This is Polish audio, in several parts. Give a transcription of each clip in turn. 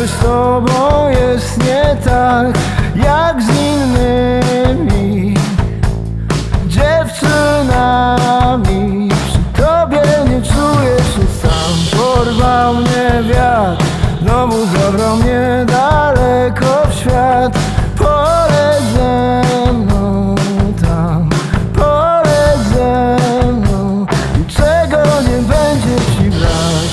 Coś z tobą jest nie tak jak z innymi dziewczynami. Przy tobie nie czuję się sam. Porwał mnie wiatr, znowu zabrał mnie daleko w świat. Poleć ze mną tam, poleć ze mną, niczego nie będzie ci brać.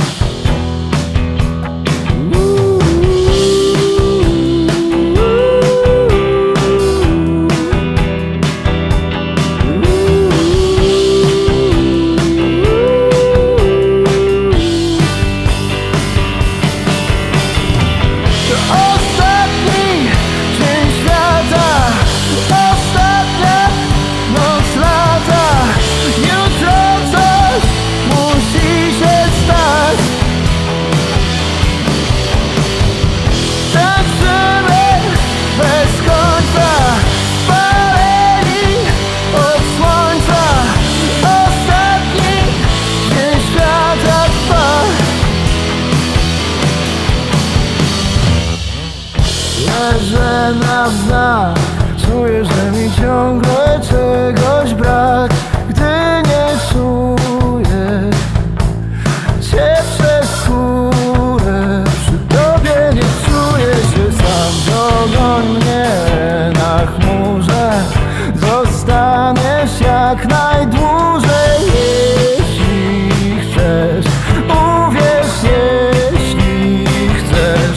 Leżę na wznak, czuję, że mi ciągle czegoś brak. Gdy nie czuję cię przez skórę, przy tobie nie czuję się sam. Dogoń mnie na chmurze, zostaniesz jak najdłużej. Jeśli chcesz, uwierz, jeśli chcesz.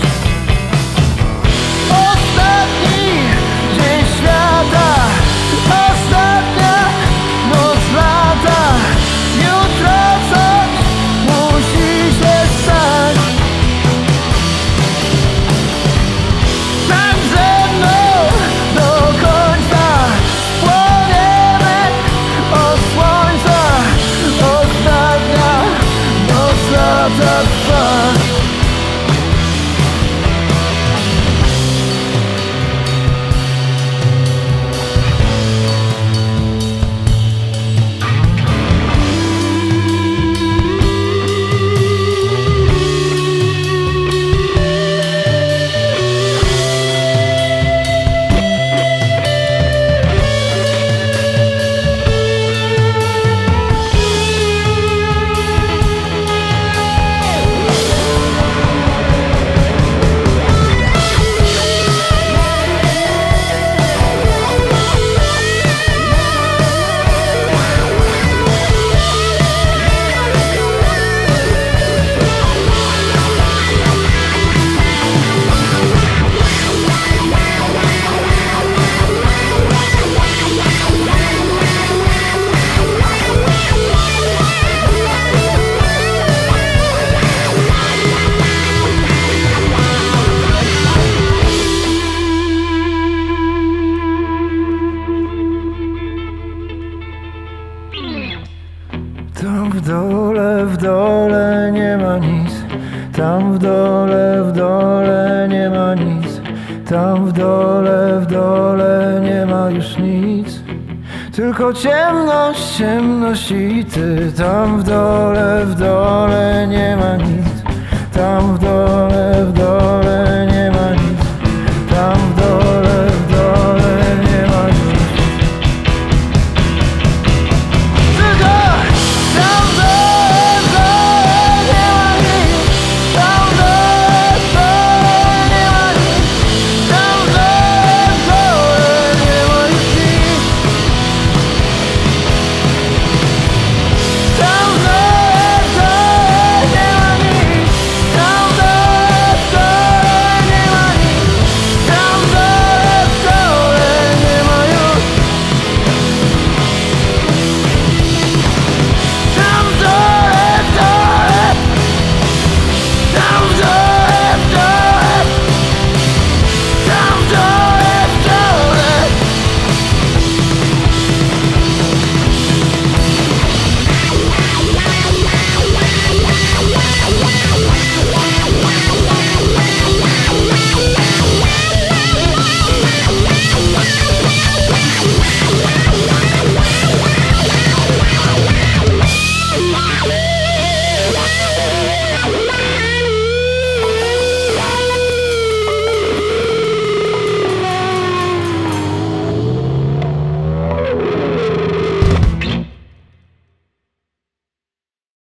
Tam w dole nie ma nic. Tam w dole nie ma nic. Tam w dole nie ma już nic. Tylko ciemność, ciemność i ty. Tam w dole nie ma nic. Tam w dole